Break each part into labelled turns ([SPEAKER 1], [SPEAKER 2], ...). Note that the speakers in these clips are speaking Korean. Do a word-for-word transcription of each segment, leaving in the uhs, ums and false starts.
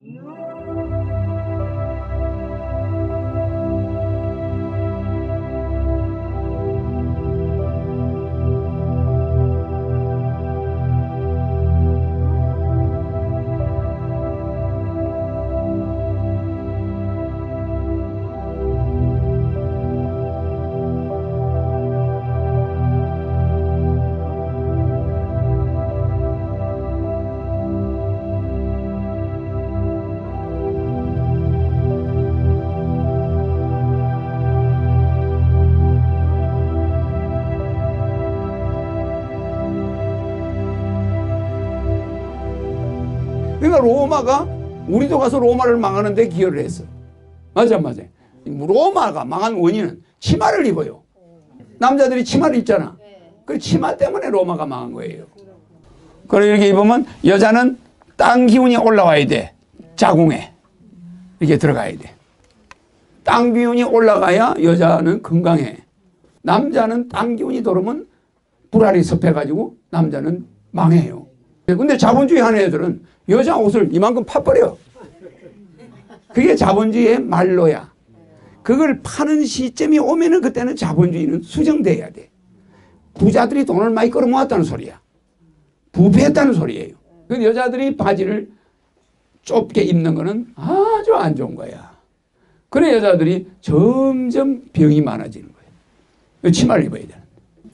[SPEAKER 1] 그러니까 로마가 우리도 가서 로마를 망하는 데 기여를 했어. 맞아 맞아. 로마가 망한 원인은 치마를 입어요. 남자들이 치마를 입잖아. 그 치마 때문에 로마가 망한 거예요. 그리고 이렇게 입으면 여자는 땅 기운이 올라와야 돼. 자궁에 이렇게 들어가야 돼. 땅 기운이 올라가야 여자는 건강해. 남자는 땅 기운이 들어오면 불알이 섭해가지고 남자는 망해요. 근데 자본주의 하는 애들은 여자 옷을 이만큼 파버려. 그게 자본주의의 말로야. 그걸 파는 시점이 오면은 그때는 자본주의는 수정돼야 돼. 부자들이 돈을 많이 끌어모았다는 소리야. 부패했다는 소리예요. 그 여자들이 바지를 좁게 입는 거는 아주 안 좋은 거야. 그래 여자들이 점점 병이 많아지는 거예요. 치마를 입어야 되는데.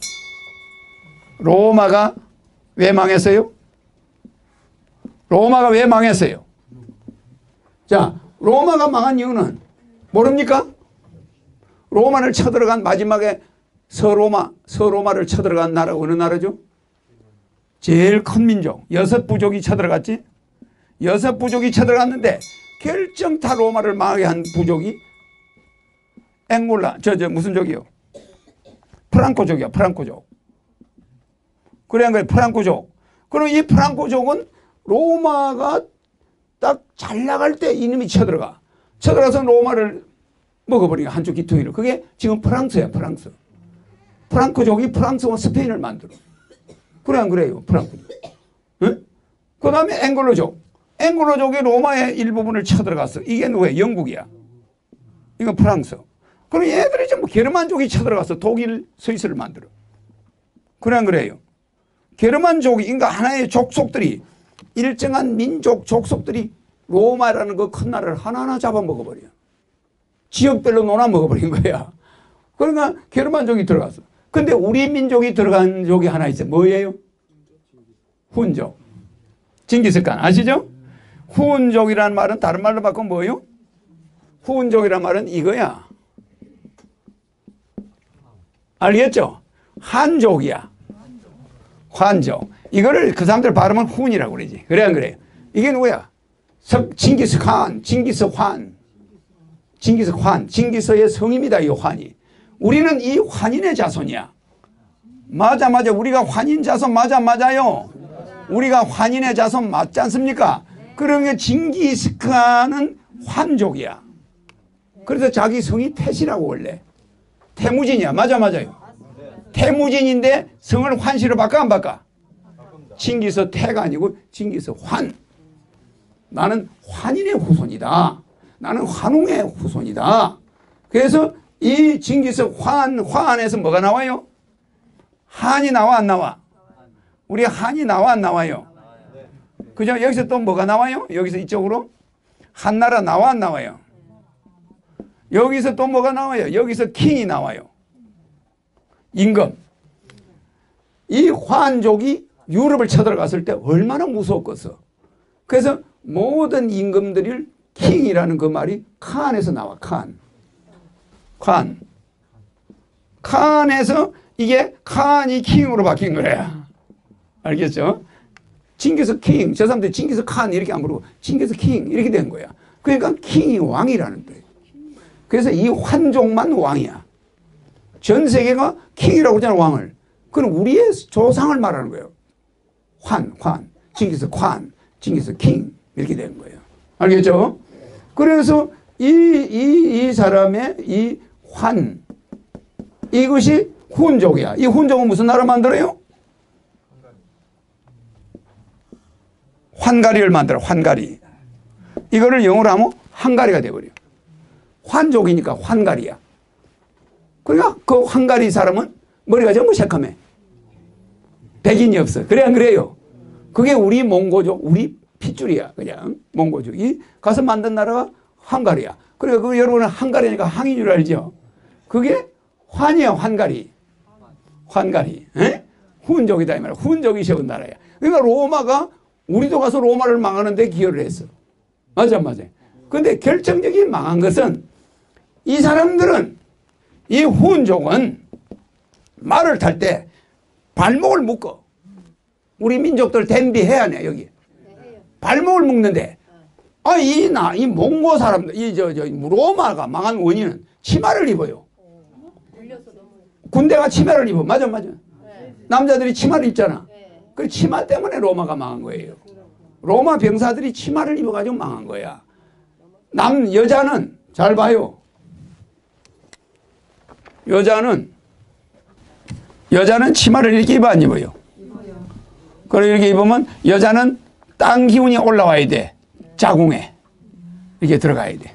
[SPEAKER 1] 로마가 왜 망했어요? 로마가 왜 망했어요? 자, 로마가 망한 이유는 모릅니까? 로마를 쳐들어간 마지막에 서로마, 서로마를 쳐들어간 나라가 어느 나라죠? 제일 큰 민족, 여섯 부족이 쳐들어갔지? 여섯 부족이 쳐들어갔는데 결정타 로마를 망하게 한 부족이 앵골라, 저, 저, 무슨 족이요? 프랑코족이야, 프랑코족. 그래, 그래, 프랑코족. 그럼 이 프랑코족은 로마가 딱 잘 나갈 때 이놈이 쳐들어가. 쳐들어가서 로마를 먹어버리니까 한쪽 기퉁이를. 그게 지금 프랑스야, 프랑스. 프랑크족이 프랑스와 스페인을 만들어. 그래 안 그래요? 프랑크족. 응? 그 다음에 앵글로족. 앵글로족이 로마의 일부분을 쳐들어갔어. 이게 누구야? 영국이야. 이건 프랑스. 그럼 얘들이 전부 게르만족이 쳐들어가서 독일, 스위스를 만들어. 그래 안 그래요? 게르만족이, 그러니까 하나의 족속들이, 일정한 민족 족속들이 로마라는 그 큰 나라를 하나하나 잡아먹어버려. 지역별로 논아 먹어버린 거야. 그러니까 게르만족이 들어갔어. 근데 우리 민족이 들어간 족이 하나 있어요. 뭐예요? 훈족. 징기스칸 아시죠? 훈족이라는 말은 다른 말로 바꾸면 뭐예요? 훈족이라는 말은 이거야. 알겠죠? 한족이야. 환족. 이거를 그 사람들 발음은 훈이라고 그러지. 그래 안 그래요? 이게 누구야? 징기스칸, 징기스환. 징기스환. 징기스의 성입니다. 이 환이. 우리는 이 환인의 자손이야. 맞아 맞아. 우리가 환인 자손 맞아 맞아요. 우리가 환인의 자손 맞지 않습니까? 그러면 징기스칸은 환족이야. 그래서 자기 성이 태시라고 원래. 태무진이야. 맞아 맞아요. 태무진인데 성을 환시로 바꿔 안 바꿔? 징기스 태가 아니고 징기스 환. 나는 환인의 후손이다. 나는 환웅의 후손이다. 그래서 이 징기스 환, 환에서 뭐가 나와요? 한이 나와 안 나와? 우리 한이 나와 안 나와요? 그죠? 여기서 또 뭐가 나와요? 여기서 이쪽으로? 한나라 나와 안 나와요? 여기서 또 뭐가 나와요? 여기서 킹이 나와요. 임금. 이 환족이 유럽을 쳐들어갔을 때 얼마나 무서웠겠어. 그래서 모든 임금들을 킹이라는 그 말이 칸에서 나와. 칸. 칸. 칸에서 이게 칸이 킹으로 바뀐 거야. 알겠죠? 징기스 킹. 저 사람들이 징기스 칸 이렇게 안 부르고 징기스 킹 이렇게 된 거야. 그러니까 킹이 왕이라는 거예요. 그래서 이 환족만 왕이야. 전 세계가 킹이라고 하잖아, 왕을. 그럼 우리의 조상을 말하는 거예요. 환, 환, 징기스 관, 징기스 킹 이렇게 된 거예요. 알겠죠? 그래서 이, 이, 이 사람의 이 환, 이것이 훈족이야. 이 훈족은 무슨 나라 만들어요? 환가리를 만들어, 환가리. 이거를 영어로 하면 한가리가 돼버려요. 환족이니까 환가리야. 그러니까 그 환가리 사람은 머리가 전부 새카매. 백인이 없어. 그래 안 그래요? 그게 우리 몽고족, 우리 핏줄이야. 그냥 몽고족이 가서 만든 나라가 한가리야. 그러니까 그 여러분은 한가리니까 항인 줄 알죠? 그게 환이야. 환가리. 환가리. 에? 훈족이다 이 말이야. 훈족이 세운 나라야. 그러니까 로마가 우리도 가서 로마를 망하는데 기여를 했어. 맞아 맞아. 근데 결정적인 망한 것은 이 사람들은 이 훈족은 말을 탈 때 발목을 묶어. 우리 민족들 댐비해야 하네 여기. 발목을 묶는데 아, 이 나, 이 몽고 사람들, 이 저 저 로마가 망한 원인은 치마를 입어요. 군대가 치마를 입어. 맞아 맞아. 남자들이 치마를 입잖아. 그 치마 때문에 로마가 망한 거예요. 로마 병사들이 치마를 입어가지고 망한 거야. 남 여자는 잘 봐요. 여자는 여자는 치마를 이렇게 입어 안 입어요? 그래 이렇게 입으면 여자는 땅 기운이 올라와야 돼. 자궁에 이렇게 들어가야 돼.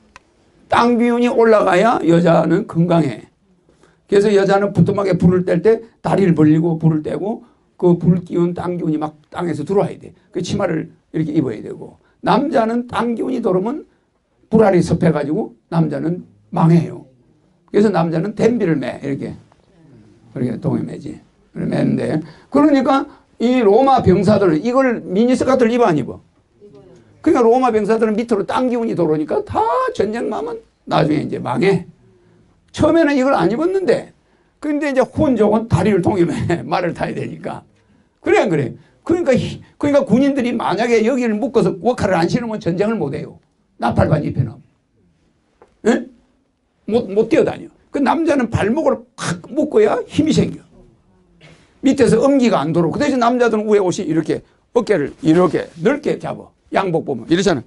[SPEAKER 1] 땅 기운이 올라가야 여자는 건강해. 그래서 여자는 부뚜막에 불을 뗄 때 다리를 벌리고 불을 떼고 그 불 기운 땅 기운이 막 땅에서 들어와야 돼. 그 치마를 이렇게 입어야 되고 남자는 땅 기운이 들어오면 불알이 섭해가지고 남자는 망해요. 그래서 남자는 댐비를 매 이렇게 이렇게 동에 매지. 매는데 그러니까 이 로마 병사들은 이걸 미니스커트를 입어 안 입어? 그러니까 로마 병사들은 밑으로 땅 기운이 들어오니까 다 전쟁하면 나중에 이제 망해. 처음에는 이걸 안 입었는데 근데 이제 훈족은 다리를 동이면 말을 타야 되니까. 그래 안 그래? 그러니까 그러니까 군인들이 만약에 여기를 묶어서 워카를 안 신으면 전쟁을 못 해요. 나팔반 입혀놓으면. 예? 못, 못 뛰어다녀. 그 남자는 발목을 팍 묶어야 힘이 생겨. 밑에서 음기가 안 들어오고. 그 대신 남자들은 위에 옷이 이렇게 어깨를 이렇게 넓게 잡아. 양복 보면. 이렇잖아.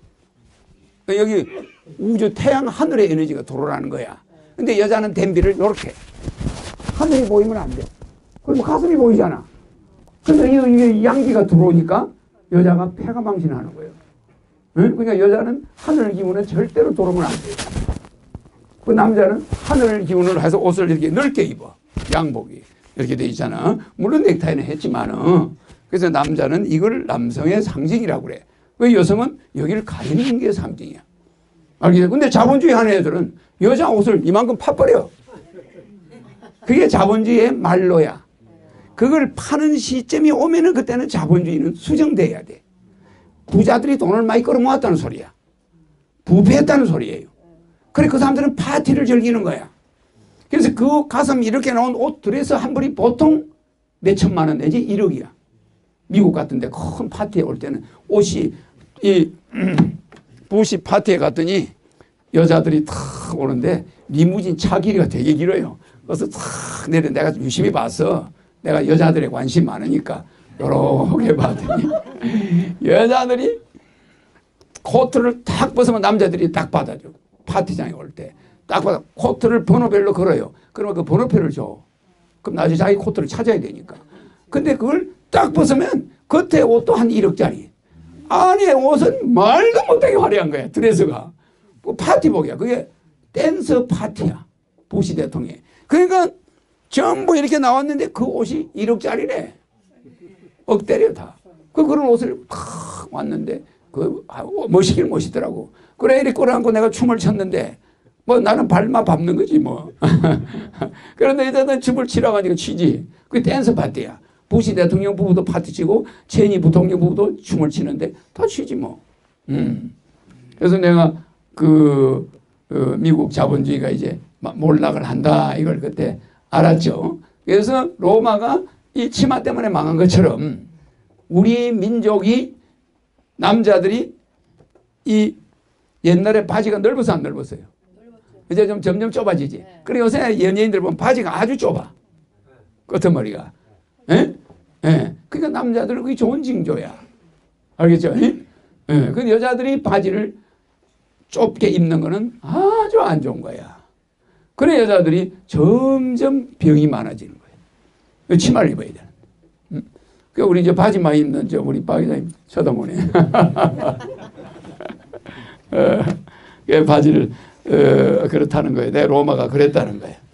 [SPEAKER 1] 여기 우주 태양 하늘의 에너지가 들어오라는 거야. 근데 여자는 댐비를 이렇게. 하늘이 보이면 안 돼. 그럼 가슴이 보이잖아. 근데 이게 양기가 들어오니까 여자가 폐가 망신하는 거예요. 응? 그러니까 여자는 하늘 기운은 절대로 들어오면 안 돼요. 그 남자는 하늘 기운을 해서 옷을 이렇게 넓게 입어. 양복이. 이렇게 돼 있잖아. 물론 넥타이는 했지만은. 그래서 남자는 이걸 남성의 상징이라고 그래. 왜 여성은 여기를 가리는 게 상징이야. 알겠죠? 근데 자본주의 하는 애들은 여자 옷을 이만큼 파버려. 그게 자본주의의 말로야. 그걸 파는 시점이 오면은 그때는 자본주의는 수정돼야 돼. 부자들이 돈을 많이 끌어모았다는 소리야. 부패했다는 소리예요. 그래 그 사람들은 파티를 즐기는 거야. 그래서 그 가슴 이렇게 나온 옷 드레스 한 벌이 보통 몇 천만 원 내지 일억이야. 미국 같은 데 큰 파티에 올 때는 옷이 이 음, 부시 파티에 갔더니 여자들이 탁 오는데 리무진 차 길이가 되게 길어요. 그래서 탁 내려 내가 유심히 봤어. 내가 여자들에 관심 많으니까 요렇게 봤더니 여자들이 코트를 탁 벗으면 남자들이 딱 받아줘. 파티장에 올 때. 딱 받아. 코트를 번호별로 걸어요. 그러면 그 번호표를 줘. 그럼 나중에 자기 코트를 찾아야 되니까. 근데 그걸 딱 벗으면 겉에 옷도 한 일억짜리. 안에 옷은 말도 못하게 화려한 거야. 드레스가. 파티복이야. 그게 댄서 파티야. 부시 대통령이. 그러니까 전부 이렇게 나왔는데 그 옷이 일억짜리래. 억대려 다. 그 그런 옷을 탁 왔는데 그 멋있긴 멋있더라고. 그래 이렇게 끌어안고 내가 춤을 췄는데 뭐 나는 발만 밟는 거지 뭐. 그런데 이제는 춤을 치라고 하니까 치지. 그게 댄스 파티야. 부시 대통령 부부도 파티 치고 체니 부통령 부부도 춤을 치는데 다 치지 뭐. 음. 그래서 내가 그, 그 미국 자본주의가 이제 몰락을 한다 이걸 그때 알았죠. 그래서 로마가 이 치마 때문에 망한 것처럼 우리 민족이 남자들이 이 옛날에 바지가 넓어서 안 넓었어요. 이제 좀 점점 좁아지지. 네. 그리고 요새 연예인들 보면 바지가 아주 좁아. 끄트머리가. 예? 예. 그러니까 남자들은 그게 좋은 징조야. 알겠죠? 예? 예. 근데 여자들이 바지를 좁게 입는 거는 아주 안 좋은 거야. 그래 여자들이 점점 병이 많아지는 거예요. 치마를 입어야 되는. 음. 그 우리 이제 바지만 입는 저 우리 박이사님 쳐다보네. 어, 바지를 어, 그렇다는 거예요. 내 로마가 그랬다는 거예요.